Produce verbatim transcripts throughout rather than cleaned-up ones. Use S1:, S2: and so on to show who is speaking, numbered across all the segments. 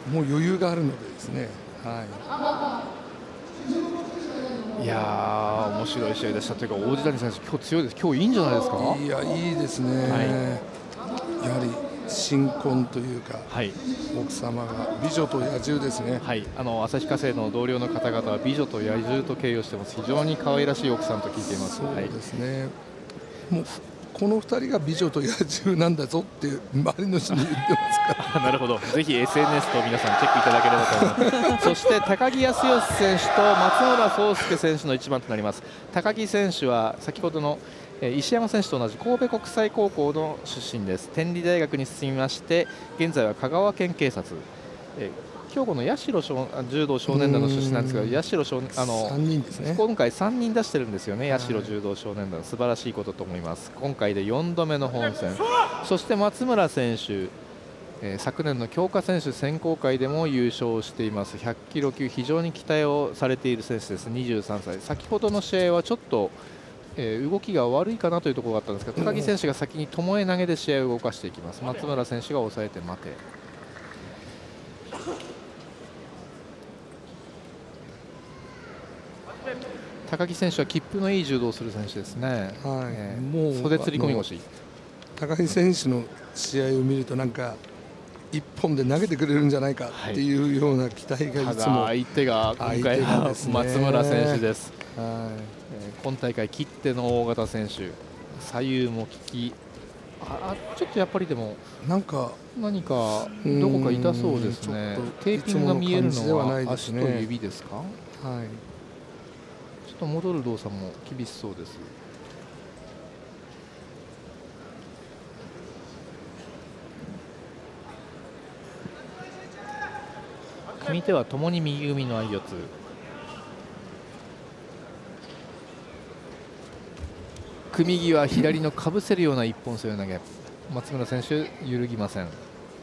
S1: もう余裕があるのでですね。はい。
S2: いやー、面白い試合でしたというか、王子谷選手、今日強いです。今日いいんじゃないですか。
S1: いや、いいですね。はい、やはり新婚というか、はい、奥様が美女と野獣ですね。
S2: はい、あの旭化成の同僚の方々は美女と野獣と形容してます。非常に可愛らしい奥さんと聞いています。
S1: そうですね。はい、もうこのふたりが美女と野獣なんだぞって周りの人に言ってますから
S2: なるほど、ぜひ エスエヌエス と皆さんチェックいただければと思いますそして高木康義選手と松村壮介選手の一番となります。高木選手は先ほどの石山選手と同じ神戸国際高校の出身です。天理大学に進みまして、現在は香川県警察、え兵庫の社柔道少年団の出身なんですけど、社少あの
S1: さんにんですね。
S2: 今回さんにん出してるんですよね、社柔道少年団、素晴らしいことと思います。今回でよんどめの本戦、そして松村選手、えー、昨年の強化選手選考会でも優勝しています。ひゃっキロ級、非常に期待をされている選手です。にじゅうさんさい、先ほどの試合はちょっと、えー、動きが悪いかなというところがあったんですが、高木選手が先に巴投げで試合を動かしていきます。松村選手が抑えて待て。高木選手は切符のいい柔道をする選手ですね。
S1: はい、
S2: えー、
S1: もう
S2: 袖釣り込み腰。
S1: 高木選手の試合を見ると、なんか一本で投げてくれるんじゃないかっていうような期待がいつも、
S2: はい、相手が今回は松村選手です。はい、えー、今大会切っての大型選手、左右も利き、あちょっとやっぱりでもなんか何かどこか痛そうですね。テーピングが見えるのは足と指ですか。はい、ちょっと戻る動作も厳しそうです。組手はともに右組みの相四つ。組み際左のかぶせるような一本背負い投げ、松村選手揺るぎません。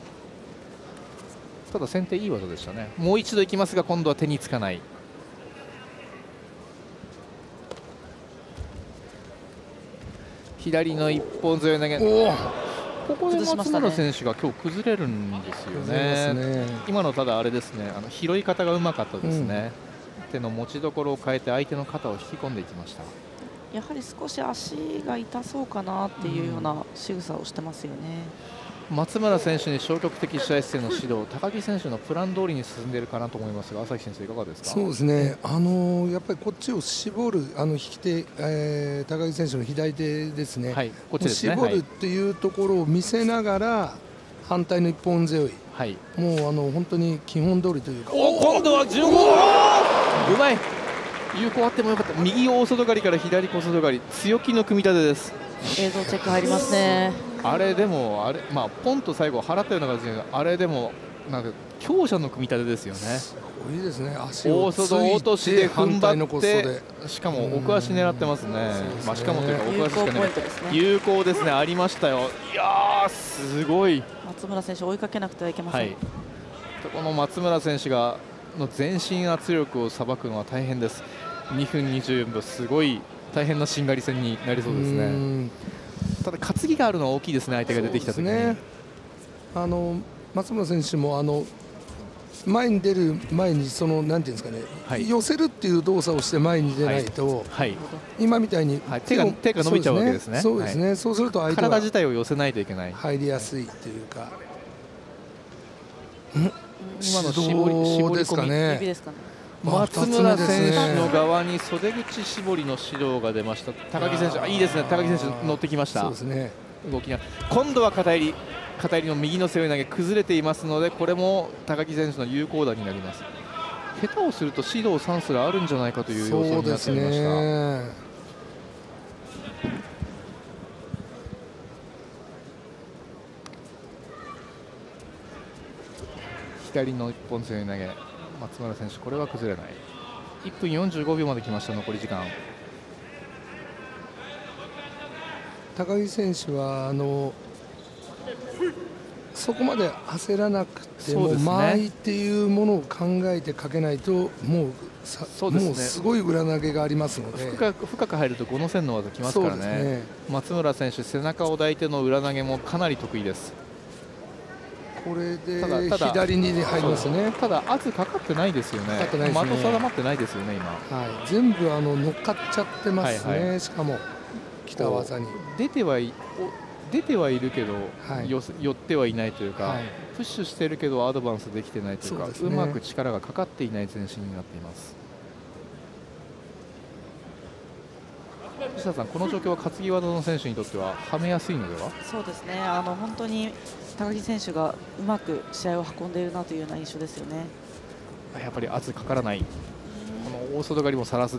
S2: ただ先手いい技でしたね。もう一度いきますが、今度は手につかない。左の一本背負い投げ、ここで松村選手が今日崩れるんですよね。ね、今のただあれですね、あの拾い方がうまかったですね。うん、手の持ちどころを変えて相手の肩を引き込んでいきました。
S3: やはり少し足が痛そうかなっていうような仕草をしてますよね。
S2: うん、松村選手に消極的試合姿勢の指導、高木選手のプラン通りに進んでいるかなと思いますが、朝日先生いかがですか。
S1: そうですね、あのー、やっぱりこっちを絞る、あの引き手、えー、高木選手の左手ですね、はい、こっちですね、絞るっていうところを見せながら反対の一本背負い、はい、もうあの本当に基本通りというか、
S2: お今度はじゅうご、うまい、有効あってもよかった。右大外刈りから左小外刈り、強気の組み立てです。
S3: 映像チェック入りますね。
S2: あれでもあれ、まあ、ポンと最後払ったような形で、あれでもなんか強者の組み立てですよね。
S1: すごいですね。足を
S2: 大外落としで踏ん張って、しかも奥足狙ってますね。まあしかもというか奥足しか狙ってますね。有効ですね、ありましたよ。いやーすごい。
S3: 松村選手追いかけなくてはいけません。はい、
S2: この松村選手がの全身圧力をさばくのは大変です。にふんにじゅうよんびょう、すごい大変なしんがり戦になりそうですね。ただ担ぎがあるのは大きいですね、相手が出てきたときに、ね、
S1: あの松村選手もあの前に出る前にそのなんていうんですかね、はい、寄せるっていう動作をして前に出ないと、はいはい、今みたいに
S2: 手が手が伸びちゃうわけですね。
S1: そうですね。そうすると相手は
S2: 体自体を寄せないといけない、
S1: 入りやすいっていうか、
S2: 今の絞り絞り込みですかね。松村選手の側に袖口絞りの指導が出ました。高木選手、いいですね。高木選手乗ってきました。
S1: そうですね。
S2: 動きが今度は片襟、片襟の右の背負い投げ崩れていますので、これも高木選手の有効打になります。下手をすると指導さんすらあるんじゃないかという様子になっていました。左の一本背負い投げ、松村選手、これは崩れない。いっぷんよんじゅうごびょうまで来ました。残り時間。
S1: 高木選手はあのそこまで焦らなくても、ね、間合いっていうものを考えてかけないともうさそうです、ね、もうすごい裏投げがありますので、
S2: 深く深く入ると五の線の技きますから ね, ね松村選手、背中を抱いての裏投げもかなり得意です。
S1: これで左に入りますね。
S2: ただ圧かかってないですよね。的定まってないですよね今。
S1: はい、全部あの乗っかっちゃってますね。はいはい、しかも北技に
S2: 出てはい出てはいるけど、はい、寄ってはいないというか、はい、プッシュしてるけどアドバンスできてないというか、う、ね、うまく力がかかっていない前進になっています。石田さん、この状況は担ぎ技の選手にとってははめやすいのでは。
S3: そうですね、あの本当に高木選手がうまく試合を運んでいるなというような印象ですよね。
S2: やっぱり圧かからない、この大外刈りもさらす、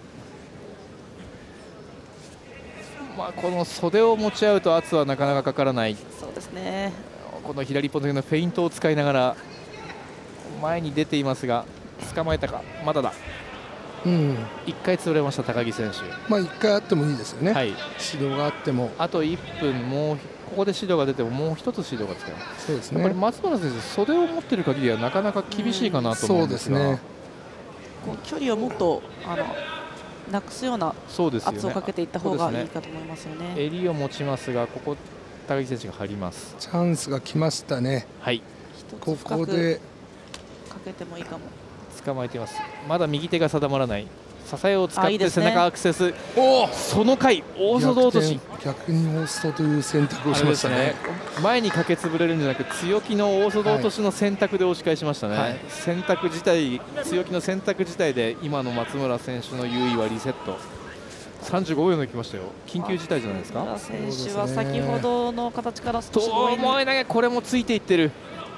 S2: まあ、この袖を持ち合うと圧はなかなかかからない。
S3: そうですね、
S2: この左一本のフェイントを使いながら前に出ていますが、捕まえたか、まだだ。うん、いっかい潰れました高木選手。
S1: まあいっかいあってもいいですよね、はい、指導があっても。
S2: あといっぷん、もうここで指導が出てももう一つ指導が使えます。
S1: そうですね、
S2: やっぱり松原選手、袖を持っている限りはなかなか厳しいかなと思うんですが、そうですね、
S3: こう距離をもっとあのなくすような圧をかけていった方がいいかと思いますよね。
S2: 襟を持ちますが、ここ高木選手が入ります。
S1: チャンスが来ましたね。
S2: はい、
S1: ここで
S3: かけてもいいかも。
S2: 捕まえています。まだ右手が定まらない。支えを使って背中アクセス。おお、その回大外落とし。
S1: 逆に大外という選択をしましたね。ね、
S2: 前にかけ潰れるんじゃなく、強気の大外落としの選択で押し返しましたね。はい、選択自体、強気の選択自体で今の松村選手の優位はリセット。さんじゅうごびょうできましたよ。緊急事態じゃないですか。
S3: 松村選手は先ほどの形から少し
S2: 遠い投げ、これもついていってる。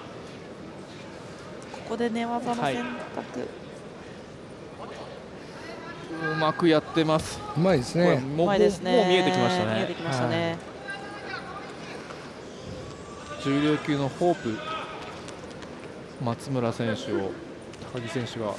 S3: ここで寝技の選択、はい、
S2: うまくやってます。
S1: うまいですね。
S2: もう、もう見えてきましたね。
S3: 見えてきましたね。はい、
S2: 重量級のホープ松村選手を高木選手が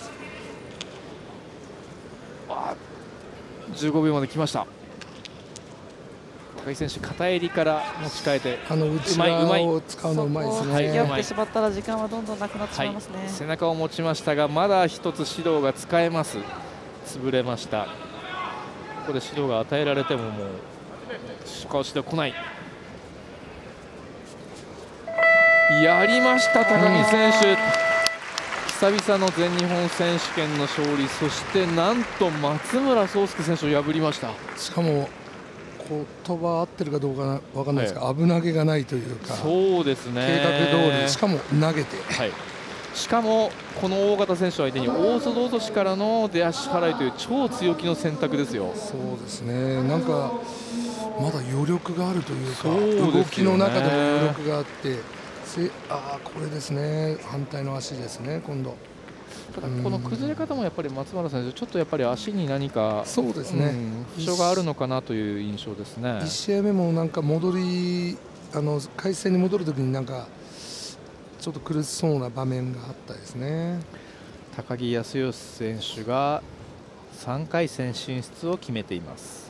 S2: あじゅうごびょうまで来ました。高木選手、片襟から持ち替えて、
S1: あの内側を使うのうまいですね。
S3: やってしまったら時間はどんどんなくなってしまいますね。はい、
S2: 背中を持ちましたが、まだ一つ指導が使えます。潰れました。ここで指導が与えられてももう指導来ない。やりました高木選手、久々の全日本選手権の勝利、そしてなんと松村壮介選手を破りました。
S1: しかも言葉合ってるかどうかわかんないですが、はい、危なげがないというか、
S2: そうですね、
S1: 計画通り、しかも投げて、
S2: はい、しかもこの大型選手相手に大外落としからの出足払いという超強気の選択ですよ。
S1: そうですね、なんかまだ余力があるというか、う、ね、動きの中でも余力があって、せあこれですね、反対の足ですね、今度。
S2: ただこの崩れ方もやっぱり松原選手、ちょっとやっぱり足に何か
S1: そうですね、
S2: 負傷があるのかなという印象ですね。
S1: いち試合目もなんか戻り、あの回戦に戻るときになんかちょっと苦しそうな場面があったですね。
S2: 高木康義選手がさんかい戦進出を決めています。